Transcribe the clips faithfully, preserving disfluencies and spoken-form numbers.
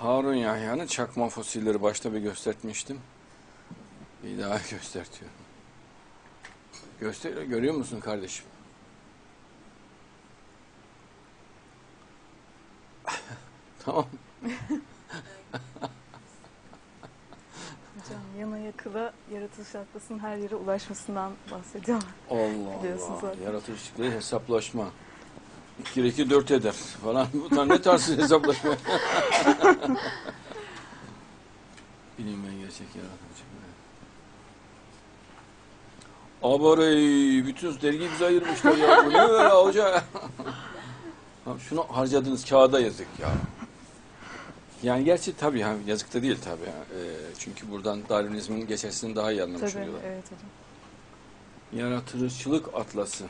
Harun Yahya'nın çakma fosilleri başta bir göstermiştim. Bir daha göstertiyorum. Göster, görüyor musun kardeşim? Tamam. Hocam yana yakıla yaratılış atlasının her yere ulaşmasından bahsediyorlar. Allah Allah. Yaratılışlıkları hesaplaşma. iki kere iki dört eder falan. Bunlar ne tarzı hesaplaşma? Bilinmeyen gerçek yaratılış. Abarey, bütün dergi bize ayırmışlar ya. Bu ne böyle hoca? Şunu harcadığınız kağıda yazık ya. Yani gerçi tabii yani yazık da değil tabii. Yani. E, çünkü buradan Darwinizmin geçersini daha iyi anlamış tabii, oluyorlar. evet hocam. Yaratılışçılık atlası.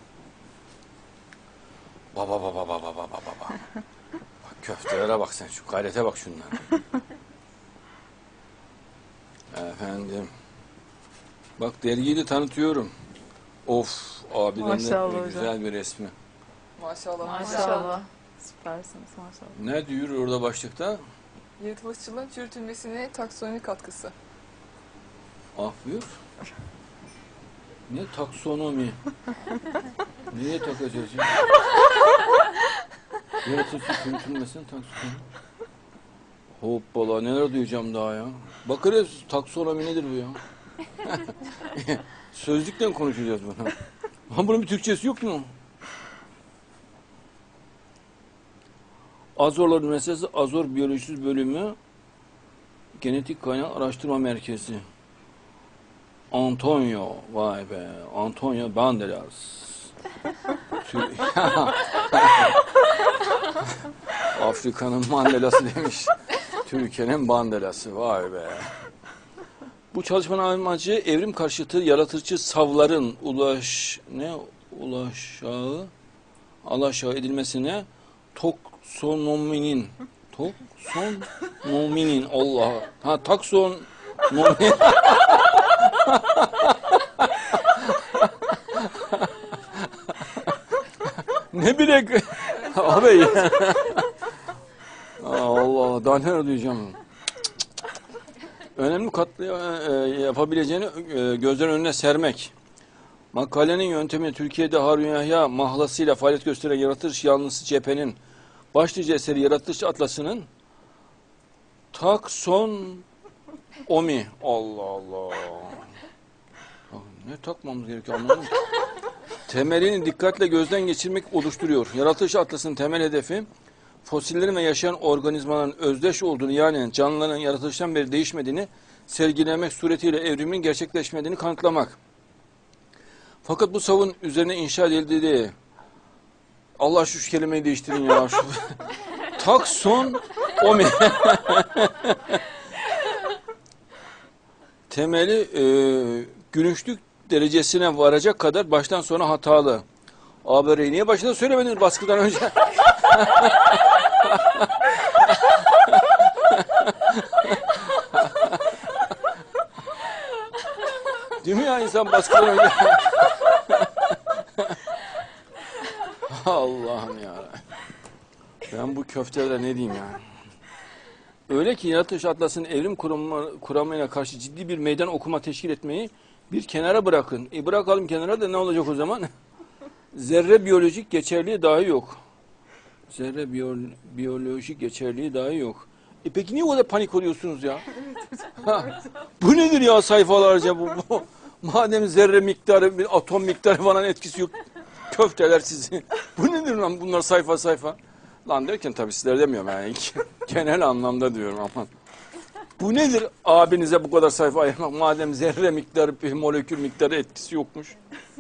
Baba baba baba baba baba. Bak köftelere bak sen, şu gayrete bak şunlara. Efendim. Bak dergiyi de tanıtıyorum. Of abiden de güzel bir resmi. Maşallah. Maşallah. Süpersiniz maşallah. Ne diyor orada başlıkta? Yaratılışçılığın çürütülmesine taksonomi katkısı. Ah buyur. Ne taksonomi? Niye takacağız ya? Yaratılışçı çürütülmesine taksonomi. Hoppala neler duyacağım daha ya. Bakarız taksonomi nedir bu ya? Sözlükten konuşacağız bunu. Ha, bunun bir Türkçesi yok mu? Azorlar Üniversitesi Azor Biyolojisi Bölümü Genetik Kaynak Araştırma Merkezi. Antonio, vay be, Antonio Banderas. Afrika'nın Mandelası demiş. Türkiye'nin Bandelası, vay be. Bu çalışmanın amacı evrim karşıtı yaratıcı savların ulaş ne ulaşağı alaşağı edilmesine taksonominin taksonominin Allah ha takson ne bilek abi ya. Allah daha ne diyeceğim. Önemli katlı e, yapabileceğini e, gözlerin önüne sermek. Makalenin yöntemi Türkiye'de Harun Yahya mahlasıyla faaliyet gösteren yaratılış yanlısı cephenin başlıca eseri Yaratılış Atlası'nın takson omi. Allah Allah. Ne takmamız gerekiyor anlamadım. Temelini dikkatle gözden geçirmek oluşturuyor. Yaratılış Atlası'nın temel hedefi fosillerin ve yaşayan organizmaların özdeş olduğunu, yani canlıların yaratılıştan beri değişmediğini sergilemek suretiyle evrimin gerçekleşmediğini kanıtlamak. Fakat bu savun üzerine inşa edildiği, Allah şu kelimeyi değiştirin ya. Şu, takson omi. Temeli e, gülünçlük derecesine varacak kadar baştan sona hatalı. Abi niye başta söylemediniz baskıdan önce? Değil mi ya insan baskıdan önce? Allah'ım ya. Ben bu köftelere ne diyeyim ya? Öyle ki Yaratılış Atlası'nın evrim kuramı, kuramına karşı ciddi bir meydan okuma teşkil etmeyi bir kenara bırakın. E bırakalım kenara da ne olacak o zaman? Zerre biyolojik geçerliği dahi yok. Zerre biyo, biyolojik geçerliği dahi yok. E peki niye o kadar panik oluyorsunuz ya? Ha, bu nedir ya sayfalarca bu, bu? Madem zerre miktarı, bir atom miktarı falan etkisi yok. Köfteler sizi. Bu nedir lan bunlar sayfa sayfa? Lan derken tabii sizler demiyorum yani. Genel anlamda diyorum aman. Bu nedir abinize bu kadar sayfa ayırmak? Madem zerre miktarı, molekül miktarı etkisi yokmuş.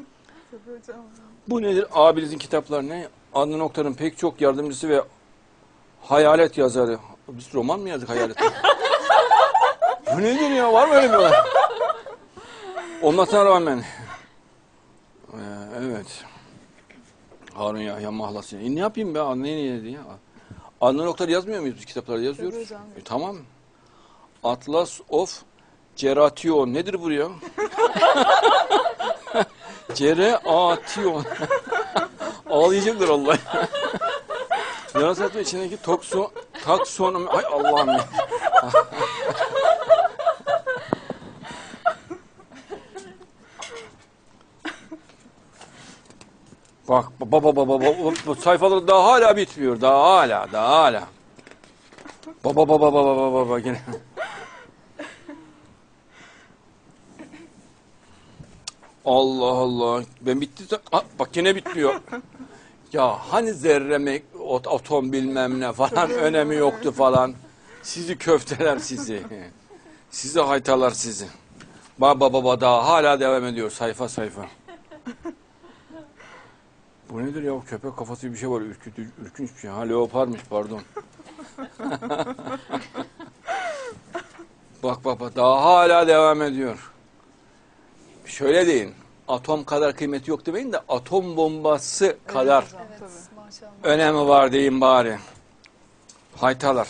Bu nedir? Abinizin kitapları ne? Adnan Oktar'ın pek çok yardımcısı ve hayalet yazarı. Biz roman mı yazdık hayalet? Bu nedir ya? Var mı öyle bir olay? Olmasına rağmen. Ee, evet. Harun Yahya mahlası. E ne yapayım be? Ne neydi ya? Adnan Oktar yazmıyor muyuz biz kitaplarda? Yazıyoruz. E, tamam. Atlas of Ceration. Nedir bu ya? Ceration. Ağlayacaklar Allah. Yaratılışın içindeki tokso, Taksonomi, ay Allah'ım ya. Bak baba baba baba bu sayfalar daha hala bitmiyor. Daha hala, daha hala. Baba baba baba baba baba gene. Allah Allah. Ben bitti. Aa, bak gene bitmiyor. Ya hani zerre atom bilmem ne falan önemi yoktu falan. Sizi köfteler sizi. Sizi haytalar sizi. Baba baba daha hala devam ediyor sayfa sayfa. Bu nedir ya? Köpek kafası bir şey var. Ürkütü, ürkünç bir şey. Ha leoparmış pardon. Bak baba daha hala devam ediyor. Şöyle deyin. Atom kadar kıymeti yok demeyin de atom bombası kadar hocam, Evet, tabii. maşallah. önemi var deyin bari. Haytalar.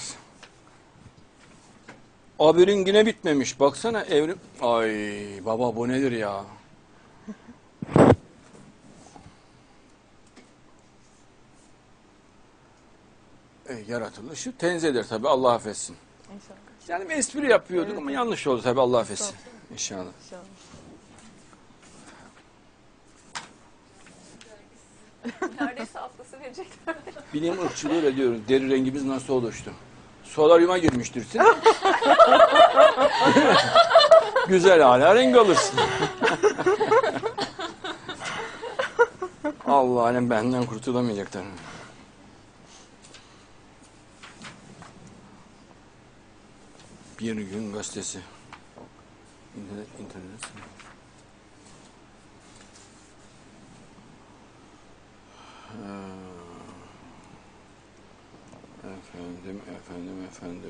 Abirin yine bitmemiş. Baksana evrim. Ay baba bu nedir ya? E, yaratılışı tenzih eder tabi Allah affetsin. İnşallah. Yani bir espri yapıyorduk Evet, ama evet. yanlış oldu tabi Allah affetsin. Estağfurullah. İnşallah. İnşallah. Neredeyse atlası verecekler. Bilim ırkçılığı öyle diyoruz. Deri rengimiz nasıl oluştu? Solaryuma girmiştirsin. Güzel hala renk alırsın. Allah alem benden kurtulamayacaklar. Bir gün gazetesi. İnternet, internet. Ha. Efendim, efendim, efendim.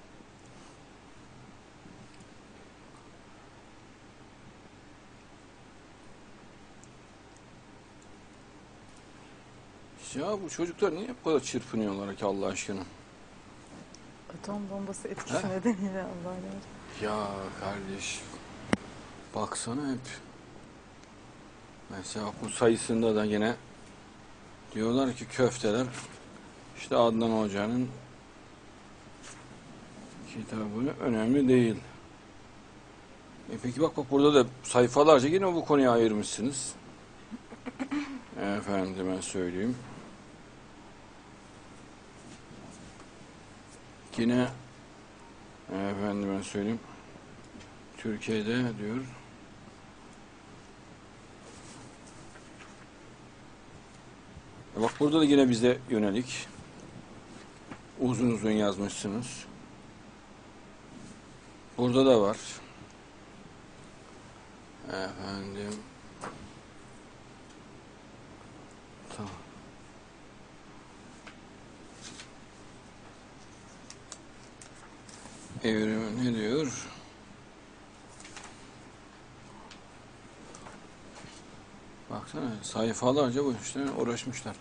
Ya bu çocuklar niye bu kadar çırpınıyorlar ki Allah aşkına? Atom bombası etkisi Ha? nedeniyle Allah'a emanet. Ya kardeş, baksana hep. Mesela bu sayısında da yine diyorlar ki köfteler işte Adnan Hoca'nın kitabı önemli değil. E peki bak bak burada da sayfalarca yine bu konuya ayırmışsınız. Efendime söyleyeyim. Yine efendime söyleyeyim. Türkiye'de diyor. E bak burada da yine bize yönelik uzun uzun yazmışsınız. Burada da var. Efendim. Tamam. Evrim ne diyor? Baksana sayfalarca bu işlerle uğraşmışlar.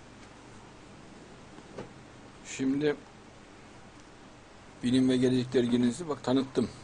Şimdi Bilim ve Gelecek derginizi bak tanıttım.